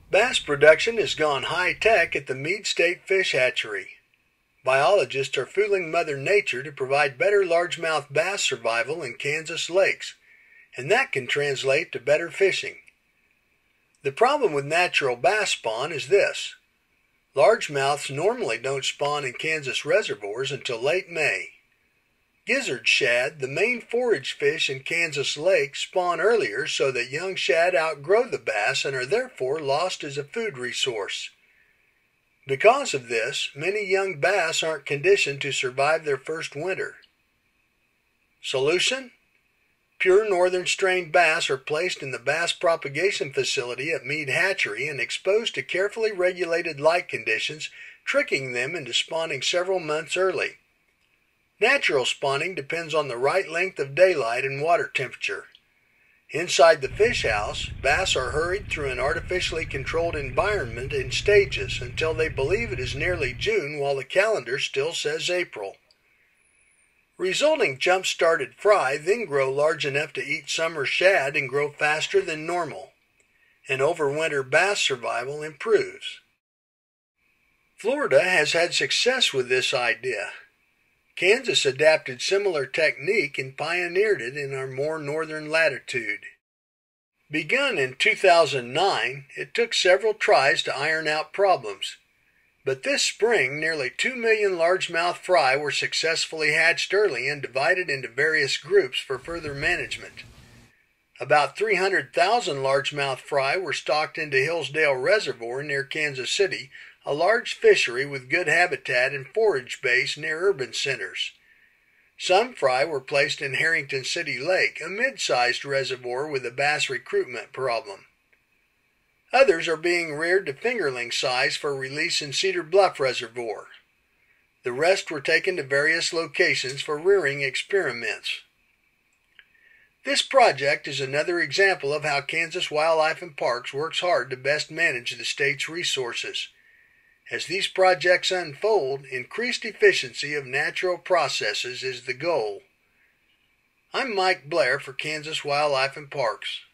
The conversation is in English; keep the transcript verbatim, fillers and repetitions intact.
Bass production has gone high-tech at the Meade State Fish Hatchery. Biologists are fooling Mother Nature to provide better largemouth bass survival in Kansas lakes, and that can translate to better fishing. The problem with natural bass spawn is this. Largemouths normally don't spawn in Kansas reservoirs until late May. Gizzard shad, the main forage fish in Kansas lakes, spawn earlier so that young shad outgrow the bass and are therefore lost as a food resource. Because of this, many young bass aren't conditioned to survive their first winter. Solution? Pure northern strain bass are placed in the bass propagation facility at Meade Hatchery and exposed to carefully regulated light conditions, tricking them into spawning several months early. Natural spawning depends on the right length of daylight and water temperature. Inside the fish house, bass are hurried through an artificially controlled environment in stages until they believe it is nearly June while the calendar still says April. Resulting jump-started fry then grow large enough to eat summer shad and grow faster than normal, and overwinter bass survival improves. Florida has had success with this idea. Kansas adapted similar technique and pioneered it in our more northern latitude. Begun in two thousand nine, it took several tries to iron out problems. But this spring, nearly two million largemouth fry were successfully hatched early and divided into various groups for further management. About three hundred thousand largemouth fry were stocked into Hillsdale Reservoir near Kansas City, a large fishery with good habitat and forage base near urban centers. Some fry were placed in Harrington City Lake, a mid-sized reservoir with a bass recruitment problem. Others are being reared to fingerling size for release in Cedar Bluff Reservoir. The rest were taken to various locations for rearing experiments. This project is another example of how Kansas Wildlife and Parks works hard to best manage the state's resources. As these projects unfold, increased efficiency of natural processes is the goal. I'm Mike Blair for Kansas Wildlife and Parks.